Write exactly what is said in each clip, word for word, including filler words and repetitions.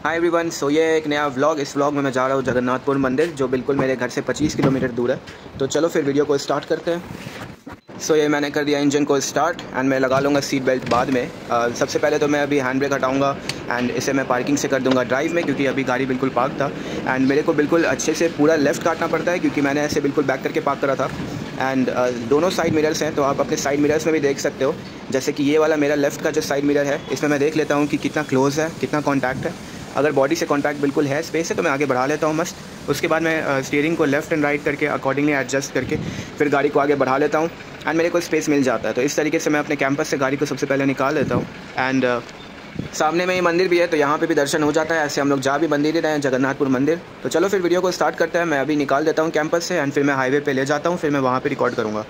Hi everyone, सो ये एक नया व्लॉग। इस व्लॉग में मैं जा रहा हूँ जगन्नाथपुर मंदिर, जो बिल्कुल मेरे घर से पच्चीस किलोमीटर दूर है। तो चलो फिर वीडियो को स्टार्ट करते हैं। सो so, ये मैंने कर दिया इंजन को स्टार्ट एंड मैं लगा लूँगा सीट बेल्ट बाद में। uh, सबसे पहले तो मैं अभी हैंड ब्रेक हटाऊँगा एंड इसे मैं पार्किंग से कर दूँगा ड्राइव में, क्योंकि अभी गाड़ी बिल्कुल पार्क था एंड मेरे को बिल्कुल अच्छे से पूरा लेफ़्ट काटना पड़ता है, क्योंकि मैंने ऐसे बिल्कुल बैक करके पार्क करा था। एंड uh, दोनों साइड मिरर्स हैं, तो आप अपने साइड मिरर्स में भी देख सकते हो। जैसे कि ये वाला मेरा लेफ़्ट का जो साइड मिरर है, इसमें मैं देख लेता हूँ कि कितना क्लोज़ है, कितना कॉन्टैक्ट है। अगर बॉडी से कॉन्टैक्ट बिल्कुल है, स्पेस है, तो मैं आगे बढ़ा लेता हूँ मस्त। उसके बाद मैं स्टीयरिंग को लेफ़्ट एंड राइट करके अकॉर्डिंगली एडजस्ट करके फिर गाड़ी को आगे बढ़ा लेता हूँ एंड मेरे को स्पेस मिल जाता है। तो इस तरीके से मैं अपने कैंपस से गाड़ी को सबसे पहले निकाल लेता हूँ। एंड uh, सामने में ही मंदिर भी है, तो यहाँ पे भी दर्शन हो जाता है। ऐसे हम लोग जा भी मंदिर ही रहे हैं, जगन्नाथपुर मंदिर। तो चलो फिर वीडियो को स्टार्ट करते हैं। मैं अभी निकाल देता हूँ कैंपस से एंड फिर मैं हाईवे पे ले जाता हूँ, फिर मैं वहाँ पे रिकॉर्ड करूँगा।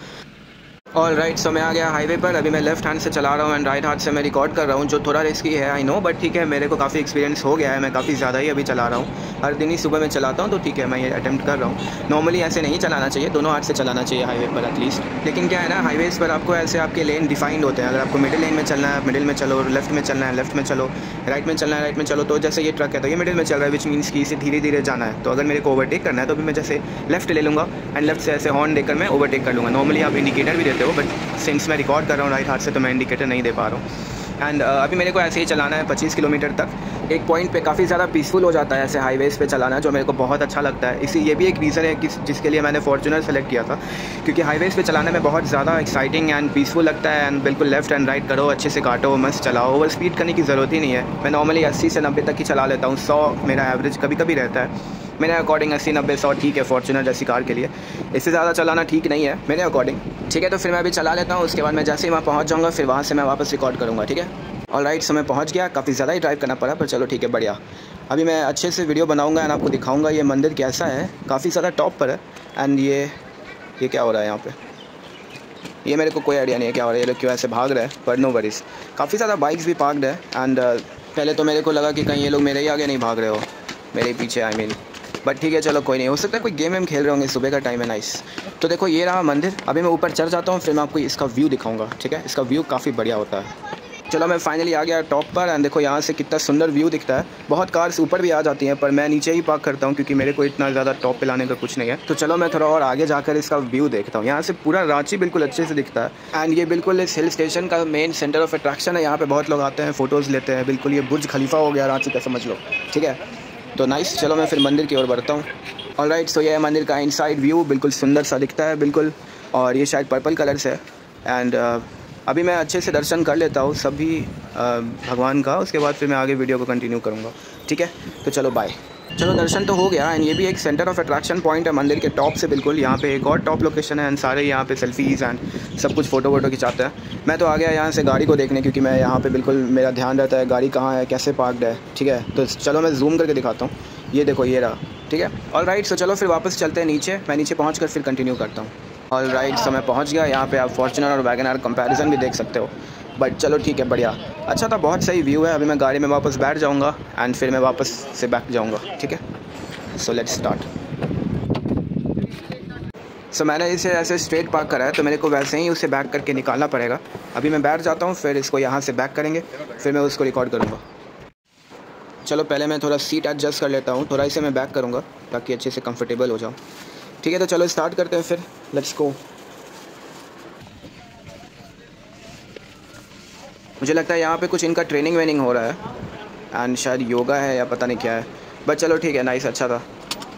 ऑल राइट, सो मैं आ गया हाईवे पर। अभी मैं लेफ्ट हैंड से चला रहा हूँ एंड राइट हाथ से मैं रिकॉर्ड कर रहा हूँ, जो थोड़ा रिस्की है आई नो, बट ठीक है, मेरे को काफ़ी एक्सपीरियंस हो गया है। मैं काफ़ी ज़्यादा ही अभी चला रहा हूँ, हर दिन ही सुबह में चलाता हूँ, तो ठीक है मैं ये अटैम्प्ट कर रहा हूँ। नॉर्मली ऐसे नहीं चलाना चाहिए, दोनों हाथ से चलाना चाहिए हाईवे पर एटलीस्ट। लेकिन क्या है ना, हाईवेज़ पर आपको ऐसे आपके लेन डिफाइंड होते हैं। अगर आपको मिडिल लेन में चलना है, मिडिल में चलो, लेफ्ट में चलना है, लेफ्ट में चलो, राइट में चलना है, राइट में चलो। तो जैसे ये ट्रक है तो ये मिडिल में चल रहा है, विच मीन्स कि इसे धीरे धीरे जाना है। तो अगर मेरे को ओवरटेक करना है तो भी मैं जैसे लेफ्ट ले लूँगा एंड लेफ्ट से ऐसे हॉर्न देकर मैं ओवरटेक कर लूँगा। नॉर्मली आप इंडिकेटर भी देते हो, बट सिंस मैं रिकॉर्ड कर रहा हूँ राइट हाथ से, तो मैं इंडिकेटर नहीं दे पा रहा हूँ। एंड uh, अभी मेरे को ऐसे ही चलाना है पच्चीस किलोमीटर तक। एक पॉइंट पे काफ़ी ज़्यादा पीसफुल हो जाता है ऐसे हाईवेज़ पे चलाना, जो मेरे को बहुत अच्छा लगता है। इसी ये भी एक रीज़न है कि जिसके लिए मैंने फॉर्च्यूनर सेलेक्ट किया था, क्योंकि हाईवेज़ पे चलाने में बहुत ज़्यादा एक्साइटिंग एंड पीसफुल लगता है। एंड बिल्कुल लेफ्ट एंड राइट करो, अच्छे से काटो, मस्त चलाओ, ओवर स्पीड करने की ज़रूरत ही नहीं है। मैं नॉर्मली अस्सी से नब्बे तक ही चला लेता हूँ, सौ मेरा एवरेज कभी कभी रहता है। मेरे अकॉर्डिंग अस्सी नब्बे सौ ठीक है फॉर्च्यूनर जैसी कार के लिए। इससे ज़्यादा चलाना ठीक नहीं है मेरे अकॉर्डिंग। ठीक है, तो फिर मैं अभी चला लेता हूँ। उसके बाद मैं जैसे ही वहाँ पहुँच जाऊँगा, फिर वहाँ से मैं वापस रिकॉर्ड करूँगा। ठीक है, ऑल राइट, सो मैं पहुँच गया। काफ़ी ज़्यादा ही ड्राइव करना पड़ा, पर चलो ठीक है, बढ़िया। अभी मैं अच्छे से वीडियो बनाऊँगा एंड आपको दिखाऊँगा ये मंदिर कैसा है। काफ़ी ज़्यादा टॉप पर है एंड ये ये क्या हो रहा है यहाँ पे, ये मेरे को कोई आइडिया नहीं है क्या हो रहा है। ये लोग क्यों ऐसे भाग रहे हैं, पर नो वरीज। काफ़ी ज़्यादा बाइक्स भी पार्कड है एंड uh, पहले तो मेरे को लगा कि कहीं ये लोग मेरे ही आगे नहीं भाग रहे हो, मेरे पीछे आई मीन। बट ठीक है, चलो कोई नहीं, हो सकता है कोई गेम वेम खेल रहे होंगे, सुबह का टाइम है। नाइस। तो देखो ये रहा मंदिर। अभी मैं ऊपर चढ़ जाता हूँ, फिर मैं आपको इसका व्यू दिखाऊंगा। ठीक है, इसका व्यू काफ़ी बढ़िया होता है। चलो मैं फाइनली आ गया टॉप पर एंड देखो यहाँ से कितना सुंदर व्यू दिखता है। बहुत कार्स ऊपर भी आ जाती हैं, पर मैं नीचे ही पार्क करता हूँ, क्योंकि मेरे को इतना ज़्यादा टॉप पे लाने का कुछ नहीं है। तो चलो मैं थोड़ा और आगे जाकर इसका व्यू देखता हूँ। यहाँ से पूरा रांची बिल्कुल अच्छे से दिखता है एंड ये बिल्कुल इस हिल स्टेशन का मेन सेंटर ऑफ अट्रैक्शन है। यहाँ पर बहुत लोग आते हैं, फ़ोटोज़ लेते हैं। बिल्कुल ये बुर्ज खलीफा हो गया रांची का, समझ लो। ठीक है, तो नाइस, चलो मैं फिर मंदिर की ओर बढ़ता हूँ। ऑल राइट, सो ये है मंदिर का इनसाइड व्यू। बिल्कुल सुंदर सा दिखता है बिल्कुल, और ये शायद पर्पल कलर से है। एंड uh, अभी मैं अच्छे से दर्शन कर लेता हूँ सभी uh, भगवान का, उसके बाद फिर मैं आगे वीडियो को कंटिन्यू करूँगा। ठीक है, तो चलो बाय। चलो दर्शन तो हो गया एंड ये भी एक सेंटर ऑफ अट्रैक्शन पॉइंट है मंदिर के टॉप से बिल्कुल। यहाँ पे एक और टॉप लोकेशन है एंड सारे यहाँ पे सेल्फीज़ एंड सब कुछ फ़ोटो वोटो खिंचाते हैं। मैं तो आ गया यहाँ से गाड़ी को देखने, क्योंकि मैं यहाँ पे बिल्कुल मेरा ध्यान रहता है गाड़ी कहाँ है, कैसे पार्कड है। ठीक है, तो चलो मैं जूम करके दिखाता हूँ। ये देखो, ये रहा। ठीक है, ऑल राइट, सो चलो फिर वापस चलते हैं नीचे। मैं नीचे पहुँच कर फिर कंटिन्यू करता हूँ। ऑल राइट, सो मैं पहुँच गया। यहाँ पे आप फॉर्च्यूनर और वैगन आर कंपैरिजन भी देख सकते हो। बट चलो ठीक है, बढ़िया, अच्छा था, बहुत सही व्यू है। अभी मैं गाड़ी में वापस बैठ जाऊँगा एंड फिर मैं वापस से बैक जाऊँगा। ठीक है, सो लेट्स स्टार्ट। सो मैंने इसे ऐसे स्ट्रेट पार्क करा है, तो मेरे को वैसे ही उसे बैक करके निकालना पड़ेगा। अभी मैं बैठ जाता हूँ, फिर इसको यहाँ से बैक करेंगे, फिर मैं उसको रिकॉर्ड करूँगा। चलो पहले मैं थोड़ा सीट एडजस्ट कर लेता हूँ, थोड़ा इसे मैं बैक करूँगा ताकि अच्छे से कंफर्टेबल हो जाऊँ। ठीक है, तो चलो स्टार्ट करते हैं फिर, लेट्स गो। मुझे लगता है यहाँ पे कुछ इनका ट्रेनिंग वेनिंग हो रहा है एंड शायद योगा है या पता नहीं क्या है, बट चलो ठीक है, नाइस, अच्छा था।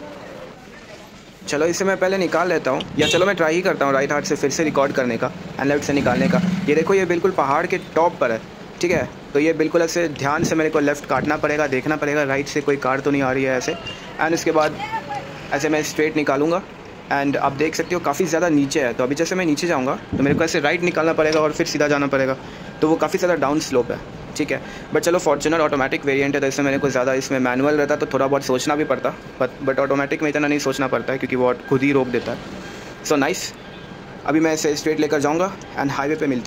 चलो इसे मैं पहले निकाल लेता हूँ, या चलो मैं ट्राई ही करता हूँ राइट हाथ से फिर से रिकॉर्ड करने का एंड लेफ्ट से निकालने का। ये देखो, ये बिल्कुल पहाड़ के टॉप पर है। ठीक है, तो ये बिल्कुल ऐसे ध्यान से मेरे को लेफ़्ट काटना पड़ेगा, देखना पड़ेगा राइट से कोई कार तो नहीं आ रही है ऐसे। एंड उसके बाद ऐसे मैं स्ट्रेट निकालूंगा एंड आप देख सकते हो काफ़ी ज़्यादा नीचे है। तो अभी जैसे मैं नीचे जाऊँगा तो मेरे को ऐसे राइट निकालना पड़ेगा और फिर सीधा जाना पड़ेगा, तो वो काफ़ी ज़्यादा डाउन स्लोप है। ठीक है, बट चलो फॉर्च्यूनर ऑटोमेटिक वेरिएंट है, तो इसमें मेरे को ज़्यादा, इसमें मैनुअल रहता तो थोड़ा बहुत सोचना भी पड़ता, बट बट ऑटोमेटिक में इतना नहीं सोचना पड़ता है, क्योंकि वो खुद ही रोक देता है। सो नाइस, अभी मैं इसे स्ट्रेट लेकर जाऊँगा एंड हाईवे पे मिलते हैं।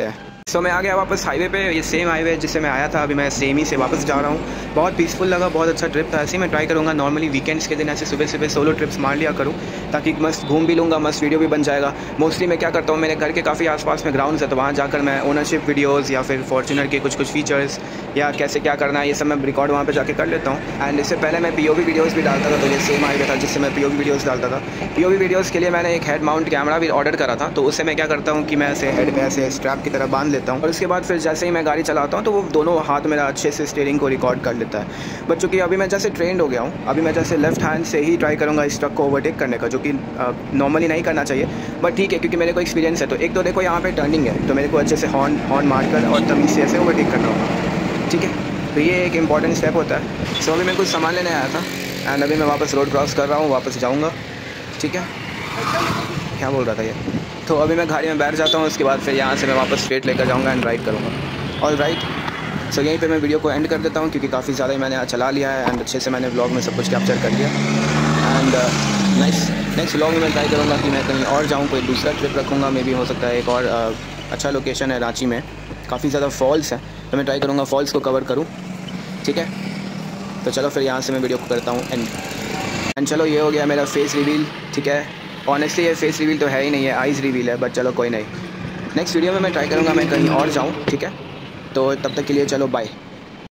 सो so, मैं आ गया वापस हाईवे पे, ये सेम हाईवे जिससे मैं आया था, अभी मैं सेम ही से वापस जा रहा हूँ। बहुत पीसफुल लगा, बहुत अच्छा ट्रिप था। ऐसे ही मैं ट्राई करूँगा नॉर्मली वीकेंड्स के दिन ऐसे सुबह सुबह सोलो ट्रिप्स मार लिया करूँ, ताकि मस्त घूम भी लूँगा, मस्त वीडियो भी बन जाएगा। मोस्टली मैं क्या करता हूँ, मेरे घर के काफ़ी आसपास में ग्राउंड्स है, तो वहाँ जाकर मैं ओनरशिप वीडियोज़ या फिर फॉर्च्यूनर के कुछ कुछ फीचर्स या कैसे क्या करना है ये सब मैं रिकॉर्ड वहाँ पे जाके कर लेता हूँ। एंड इससे पहले मैं पीओवी वीडियोज़ भी डालता था, तो ये सेम हाईवे था जिससे मैं पीओवी वीडियोज़ डालता था। पीओवी वीडियोज़ के लिए मैंने एक हेड माउंट कैमरा भी ऑर्डर करा था, तो उससे मैं क्या करता हूँ कि मैं ऐसे हेड पे ऐसे स्ट्रैप की तरह बांध लेता हूँ, और उसके बाद फिर जैसे ही मैं गाड़ी चलाता हूँ तो वो दोनों हाथ मेरा अच्छे से स्टीयरिंग को रिकॉर्ड कर लेता है। बट चूँकि अभी मैं जैसे ट्रेंड हो गया हूँ, अभी मैं जैसे लेफ्ट हैंड से ही ट्राई करूँगा इस ट्रक को ओवरटेक करने का, जो कि नॉर्मली नहीं करना चाहिए, बट ठीक है क्योंकि मेरे को एक्सपीरियंस है। तो एक तो देखो यहाँ पे टर्निंग है, तो मेरे को अच्छे से हॉर्न हॉर्न मार कर और तमीज़ से ऐसे ओवरटेक करना होगा, ठीक है। तो ये एक इंपॉर्टेंट स्टेप होता है। सो अभी मैं कुछ सामान लेने आया था एंड अभी मैं वापस रोड क्रॉस कर रहा हूँ, वापस जाऊँगा, ठीक है। क्या बोल रहा था ये, तो अभी मैं गाड़ी में बैठ जाता हूँ, उसके बाद फिर यहाँ से मैं वापस स्ट्रेट लेकर जाऊँगा एंड राइड करूँगा। ऑल राइट, सो यहीं पे मैं वीडियो को एंड कर देता हूँ, क्योंकि काफ़ी ज़्यादा ही मैंने आज चला लिया है एंड अच्छे से मैंने व्लॉग में सब कुछ कैप्चर कर लिया। एंड नेक्स्ट नेक्स्ट व्लॉग में मैं ट्राई करूँगा कि मैं कहीं और जाऊँ, कोई दूसरा ट्रिप रखूँगा, मे बी हो सकता है एक और uh, अच्छा लोकेशन है रांची में, काफ़ी ज़्यादा फॉल्स है, तो मैं ट्राई करूँगा फॉल्स को कवर करूँ, ठीक है। तो चलो फिर यहाँ से मैं वीडियो को करता हूँ एंड एंड चलो ये हो गया मेरा फेस रिवील, ठीक है। ऑनेस्टली ये फेस रिवील तो है ही नहीं है, आइज़ रिवील है, बट चलो कोई नहीं। नेक्स्ट वीडियो में मैं ट्राई करूँगा मैं कहीं और जाऊँ, ठीक है। तो तब तक के लिए चलो बाय।